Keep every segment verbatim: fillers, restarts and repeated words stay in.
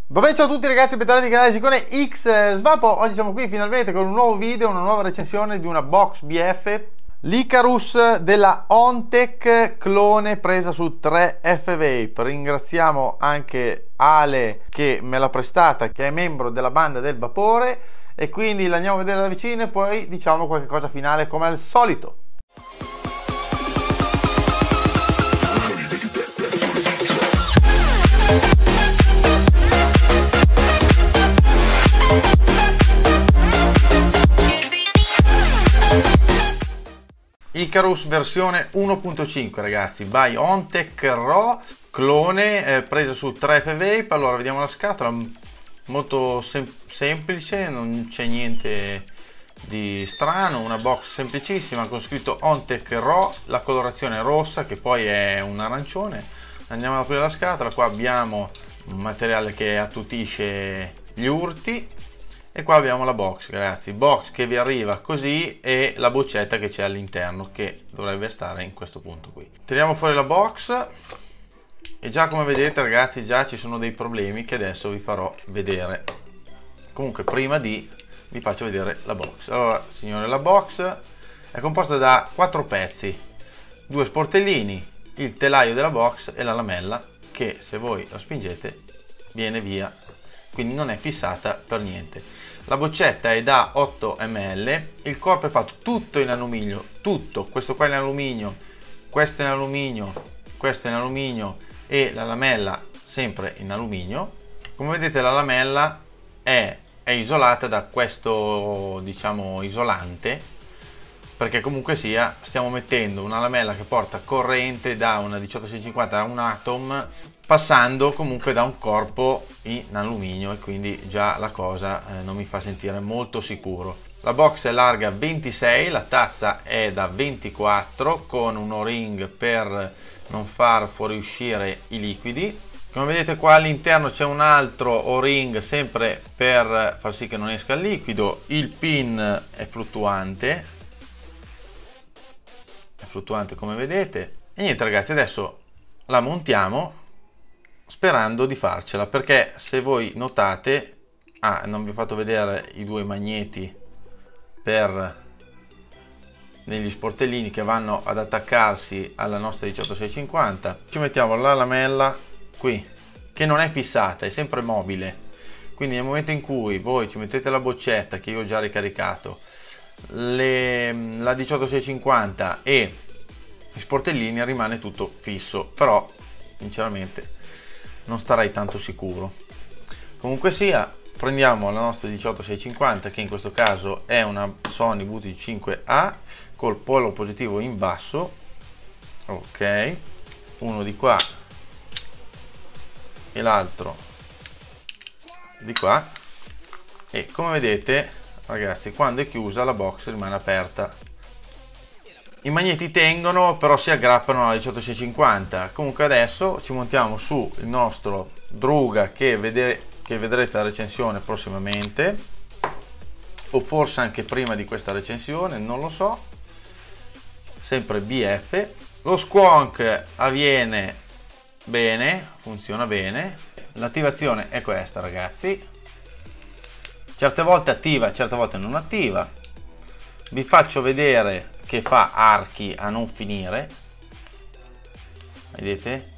Vabbè, ciao a tutti ragazzi, bentornati al canale Giccone X Svapo. Oggi siamo qui finalmente con un nuovo video, una nuova recensione di una box B F, l'Icarus della Ontech, clone presa su tre F Vape. Ringraziamo anche Ale che me l'ha prestata, che è membro della banda del vapore, e quindi l'andiamo a vedere da vicino e poi diciamo qualche cosa finale come al solito. Icarus versione uno punto cinque ragazzi, by Ontech Raw, clone eh, presa su tre F Vape. Allora vediamo la scatola, molto sem semplice, non c'è niente di strano, una box semplicissima con scritto Ontech Raw, la colorazione rossa che poi è un arancione. Andiamo ad aprire la scatola, qua abbiamo un materiale che attutisce gli urti. E qua abbiamo la box ragazzi, box che vi arriva così e la boccetta che c'è all'interno che dovrebbe stare in questo punto qui. Tiriamo fuori la box e già come vedete ragazzi già ci sono dei problemi che adesso vi farò vedere. Comunque prima di vi faccio vedere la box. Allora signore, la box è composta da quattro pezzi, due sportellini, il telaio della box e la lamella che se voi la spingete viene via, quindi non è fissata per niente. La boccetta è da otto millilitri, il corpo è fatto tutto in alluminio, tutto, questo qua in alluminio, questo in alluminio, questo in alluminio e la lamella sempre in alluminio. Come vedete la lamella è, è isolata da questo diciamo isolante, perché comunque sia stiamo mettendo una lamella che porta corrente da una diciotto seicentocinquanta a un Atom, passando comunque da un corpo in alluminio, e quindi già la cosa eh, non mi fa sentire molto sicuro. La box è larga ventisei, la tazza è da ventiquattro con un O-ring per non far fuoriuscire i liquidi. Come vedete qua all'interno c'è un altro O-ring sempre per far sì che non esca il liquido. Il pin è fluttuante, è fluttuante come vedete. E niente ragazzi, adesso la montiamo sperando di farcela, perché se voi notate, ah, non vi ho fatto vedere i due magneti per negli sportellini che vanno ad attaccarsi alla nostra diciotto seicentocinquanta. Ci mettiamo la lamella qui che non è fissata, è sempre mobile, quindi nel momento in cui voi ci mettete la boccetta che io ho già ricaricato, le, la diciotto seicentocinquanta e gli sportellini, rimane tutto fisso, però sinceramente non starei tanto sicuro. Comunque sia, prendiamo la nostra diciotto seicentocinquanta che in questo caso è una Sony V T cinque A col polo positivo in basso, ok, uno di qua e l'altro di qua, e come vedete ragazzi quando è chiusa la box rimane aperta. I magneti tengono, però si aggrappano alla diciotto seicentocinquanta. Comunque adesso ci montiamo su il nostro Druga che, vede, che vedrete la recensione prossimamente, o forse anche prima di questa recensione, non lo so. Sempre B F. Lo squonk avviene bene, funziona bene. L'attivazione è questa ragazzi, certe volte attiva, certe volte non attiva. Vi faccio vedere che fa archi a non finire, vedete,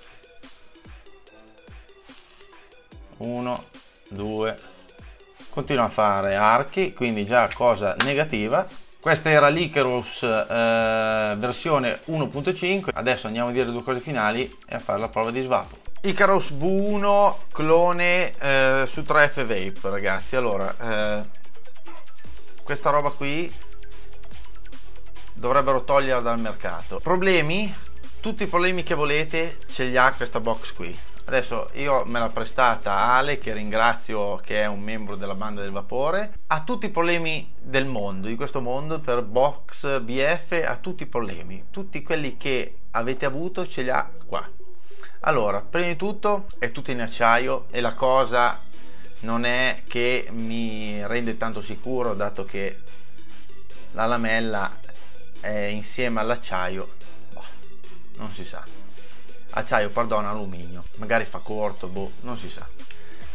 uno, due, continua a fare archi, quindi già cosa negativa. Questa era l'Icarus eh, versione uno punto cinque. Adesso andiamo a dire due cose finali e a fare la prova di svapo. Icarus V uno clone eh, su tre F Vape ragazzi. Allora eh, questa roba qui dovrebbero toglierla dal mercato. Problemi? Tutti i problemi che volete ce li ha questa box qui. Adesso io me l'ha prestata Ale, che ringrazio, che è un membro della banda del vapore. Ha tutti i problemi del mondo, di questo mondo, per box B F, ha tutti i problemi. Tutti quelli che avete avuto ce li ha qua. Allora, prima di tutto è tutto in acciaio e la cosa non è che mi rende tanto sicuro, dato che la lamella è insieme all'acciaio, boh, non si sa. Acciaio, perdono, alluminio, magari fa corto, boh, non si sa.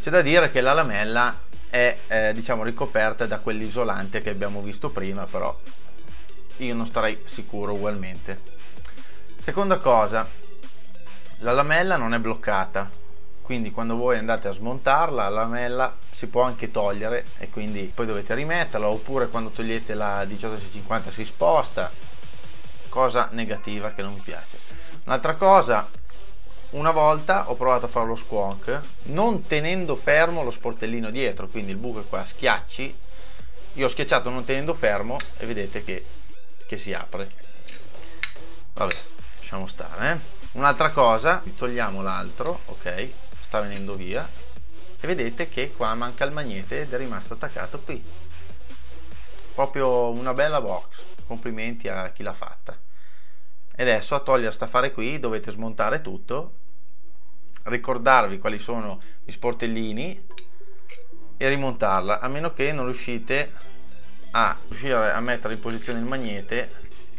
C'è da dire che la lamella è eh, diciamo ricoperta da quell'isolante che abbiamo visto prima, però io non starei sicuro ugualmente. Seconda cosa, la lamella non è bloccata, quindi quando voi andate a smontarla la lamella si può anche togliere e quindi poi dovete rimetterla, oppure quando togliete la diciotto seicentocinquanta si sposta, cosa negativa che non mi piace. Un'altra cosa, una volta ho provato a fare lo squonk non tenendo fermo lo sportellino dietro, quindi il buco è qua, schiacci, io ho schiacciato non tenendo fermo e vedete che, che si apre. Vabbè, lasciamo stare, eh. Un'altra cosa, togliamo l'altro, ok, sta venendo via e vedete che qua manca il magnete ed è rimasto attaccato qui. Proprio una bella box, complimenti a chi l'ha fatta. E adesso a togliere sta affare qui dovete smontare tutto, ricordarvi quali sono gli sportellini e rimontarla, a meno che non riuscite a riuscire a mettere in posizione il magnete.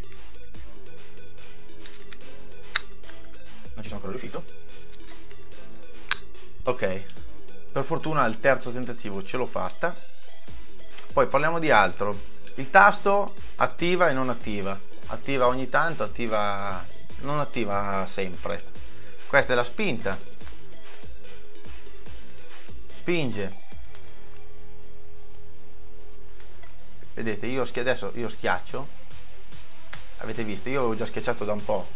Non ci sono ancora riuscito. Ok, per fortuna il terzo tentativo ce l'ho fatta. Poi parliamo di altro. Il tasto attiva e non attiva, attiva ogni tanto, attiva non attiva sempre. Questa è la spinta, spinge, vedete, io adesso io schiaccio, avete visto, io avevo già schiacciato da un po',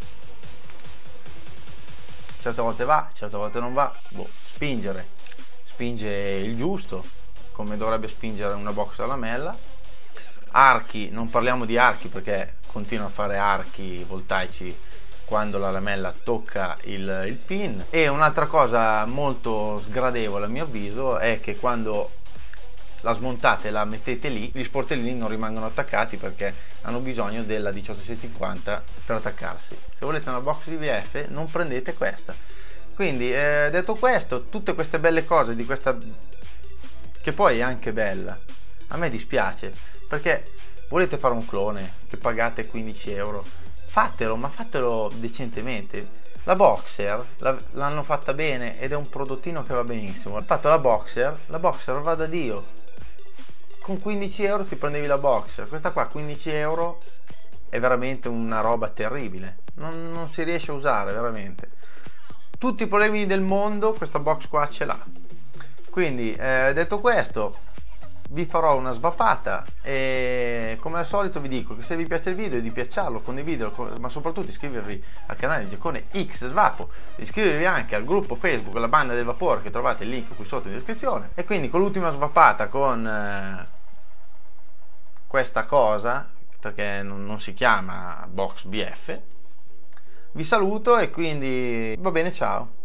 certe volte va, certe volte non va. Boh, spingere, spinge il giusto, come dovrebbe spingere una box a lamella. Archi, non parliamo di archi perché continua a fare archi voltaici quando la lamella tocca il, il pin. E un'altra cosa molto sgradevole a mio avviso è che quando la smontate e la mettete lì, gli sportellini non rimangono attaccati perché hanno bisogno della diciotto seicentocinquanta per attaccarsi. Se volete una box di V F non prendete questa. Quindi eh, detto questo, tutte queste belle cose di questa, che poi è anche bella, a me dispiace perché volete fare un clone che pagate quindici euro, fatelo, ma fatelo decentemente. La Boxer l'hanno fatta bene ed è un prodottino che va benissimo. Ho fatto la Boxer, la Boxer va da Dio, con quindici euro ti prendevi la Boxer, questa qua quindici euro è veramente una roba terribile, non, non si riesce a usare veramente. Tutti i problemi del mondo questa box qua ce l'ha. Quindi eh, detto questo, vi farò una svapata e come al solito vi dico che se vi piace il video di piacciarlo, condividerlo, ma soprattutto iscrivervi al canale di Giaccone X Svapo, iscrivervi anche al gruppo Facebook La Banda del Vapore, che trovate il link qui sotto in descrizione. E quindi con l'ultima svapata, con eh, questa cosa, perché non, non si chiama box B F, vi saluto e quindi va bene, ciao.